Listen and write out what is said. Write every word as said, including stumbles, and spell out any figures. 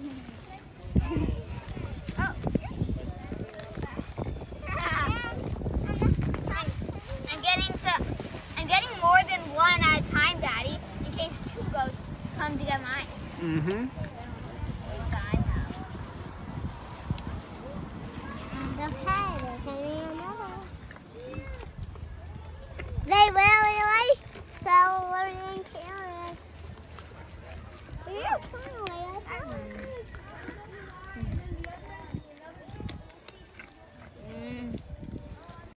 I'm getting to, I'm getting more than one at a time, Daddy, in case two goats come to get mine. Mm-hmm. The